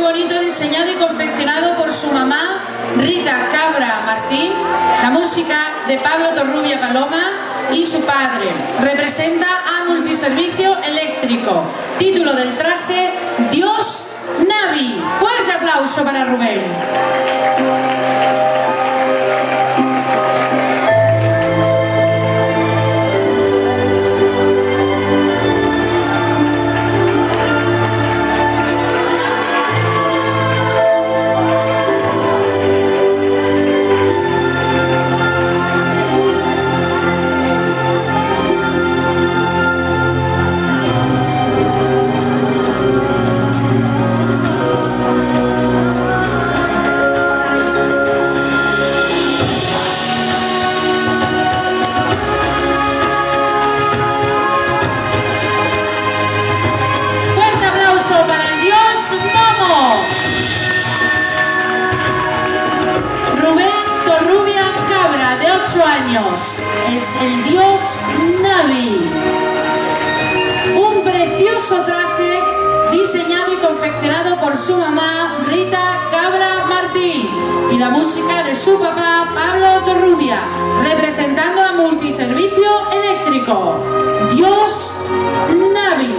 bonito diseñado y confeccionado por su mamá, Rita Cabra Martín, la música de Pablo Torrubia Paloma y su padre. Representa a Multiservicio Eléctrico. Título del traje, Dios Navi. Fuerte aplauso para Rubén. Es el Dios Navi. Un precioso traje diseñado y confeccionado por su mamá, Rita Cabra Martín, y la música de su papá, Pablo Torrubia, representando a Multiservicio Eléctrico. Dios Navi.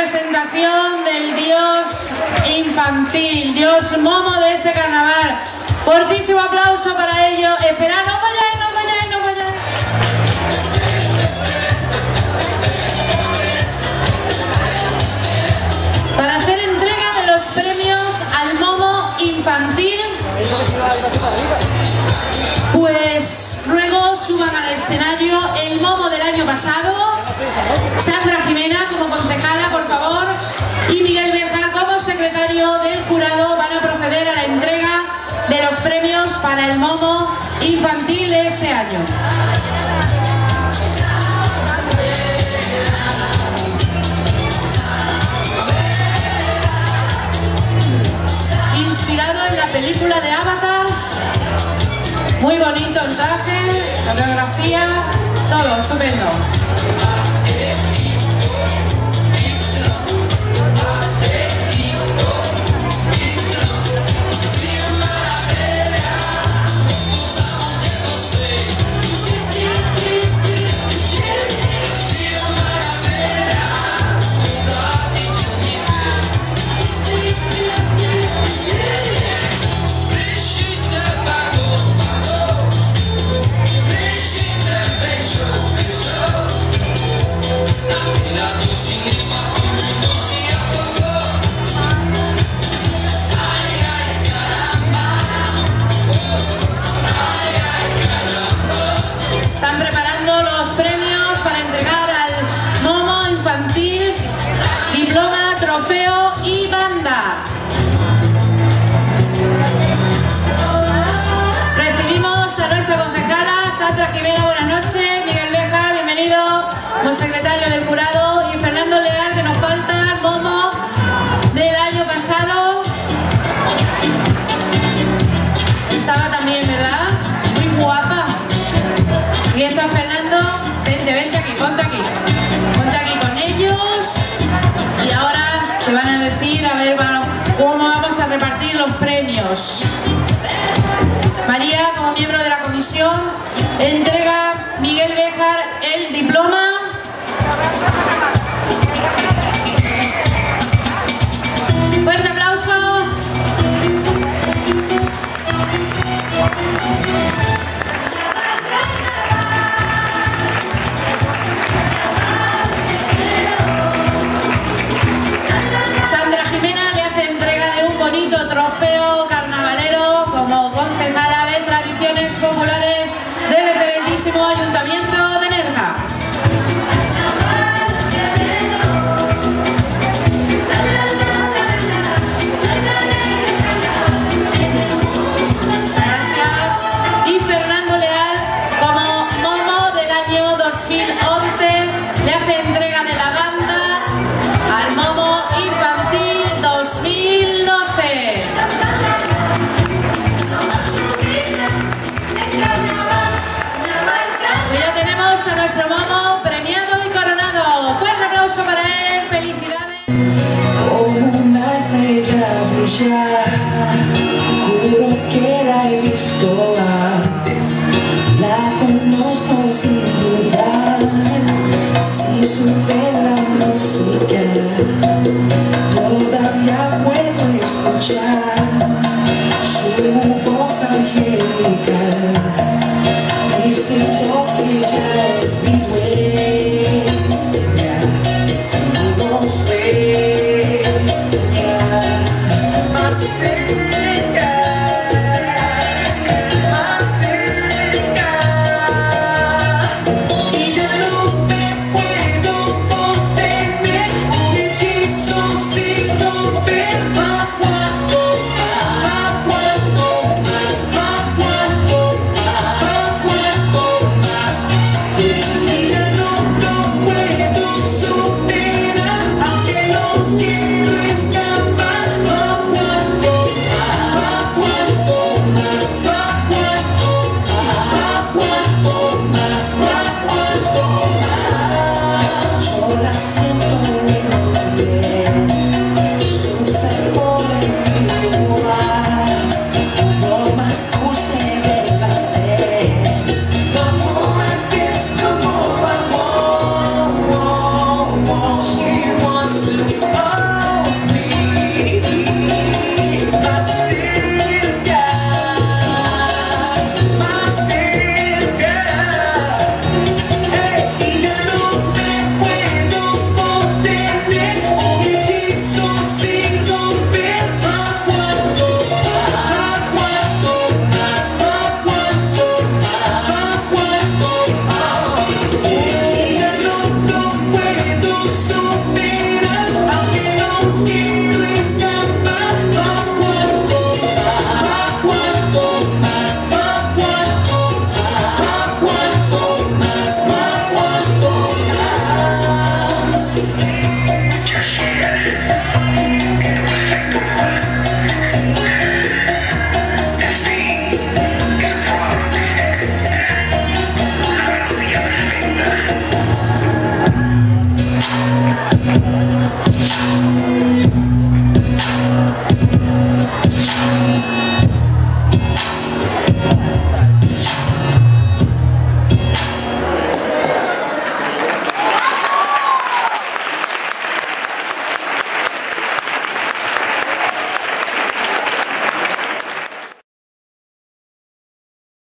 representación del dios infantil, dios Momo de este carnaval. Fortísimo aplauso para ello. Esperad, no vayáis, no vayáis, no vayáis. Para hacer entrega de los premios al Momo infantil, pues ruego suban al escenario el Momo del año pasado, Sandra Jimena como concejala, por favor, y Miguel Béjar como secretario del jurado van a proceder a la entrega de los premios para el Momo infantil de este año. Inspirado en la película de Avatar, muy bonito el traje, la coreografía, todo estupendo. Están preparando los premios para entregar al Momo infantil, diploma, trofeo y banda. Recibimos a nuestra concejala Sandra Jimena, buenas noches, Miguel Béjar, bienvenido como secretario del jurado, y Fernando Leal, que nos falta, Momo del año pasado. Estaba también, ¿verdad? Muy guapa. Aquí está Fernando, vente aquí, ponte aquí con ellos, y ahora te van a decir, a ver, cómo vamos a repartir los premios. María, como miembro de la comisión, entrega Miguel Béjar el diploma. Fuerte aplauso. Sandra Jimena le hace entrega de un bonito trofeo carnavalero como concejala de tradiciones populares del excelentísimo Ayuntamiento de Nerja. Gracias. Y Fernando Leal, como Momo del año 2011, le hace entrega de la banda al Momo infantil 2012. Y ya tenemos a nuestro Momo premiado y coronado. Fuerte aplauso para él, felicidades. Como una estrella brillar, juro que la he visto antes, la conozco sin dudar. Si supe la música, todavía puedo escuchar su voz angelical, diciendo que ella es mi dueña, no sé. I supposed to.